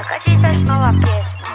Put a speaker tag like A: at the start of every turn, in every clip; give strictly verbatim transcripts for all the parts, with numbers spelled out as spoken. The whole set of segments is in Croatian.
A: Kad čistaš nova pjesma.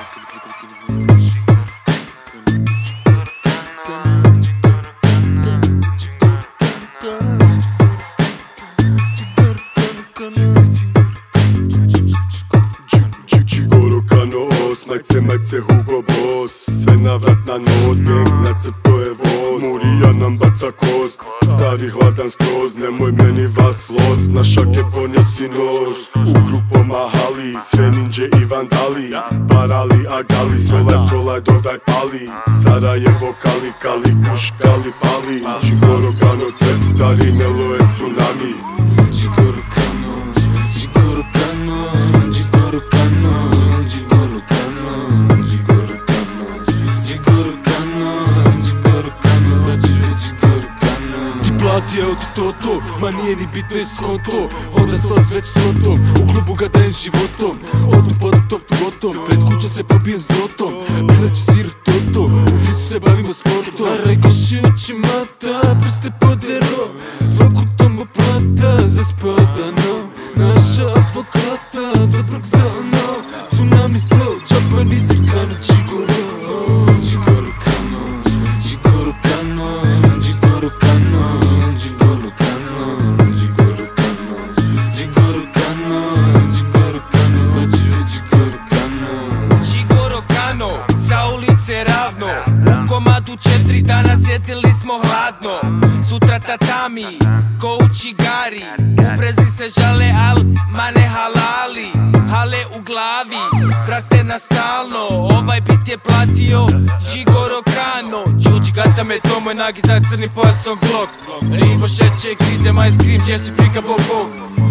B: Majce, majce, Hugo Boss, sve navrat na nos, gang na crto je voz. Murija nam baca kost, stari hladan skroz, nemoj meni vas lost. Na šake ponesi nož, u grupo mahali, sve ninđe i vandali. Parali, agali, strolaj, strolaj, dodaj pali. Sarajevo, kali, kali, kuš, kali, pali. Čigoro, kano, tret, stari, nelo je tsunami.
C: Čigoro, kano, čigoro, kano, čigoro, kano. Platio od Toto, ma nije ni bitno je skonto. Onda stolac već s rotom, u klubu ga dajem životom. Odmah podam top tu gotom, pred kuće se pobijem s drotom. Bila će sir toto, u fisu se bavimo sportom. A rekoši oči mata, prste podero, dvokutom oplata, zaspadano. Naša advokata, dobrog za ono. Tsunami flow, čapa nisi kano, čigoro. Čigoro kano, čigoro kano, čigoro kano. Ravno, u komadu četiri dana sjedili smo hladno. Sutra tatami, ko u čigari. U brezi se žale, al mane halali. Hale u glavi, brate na stalno. Ovaj bit je platio Čigoro Kano. Čuči gata me to moj nagi za crni pojasom Glock. Ribo šeće, grize, ma ice cream, Jesse prika bog bog.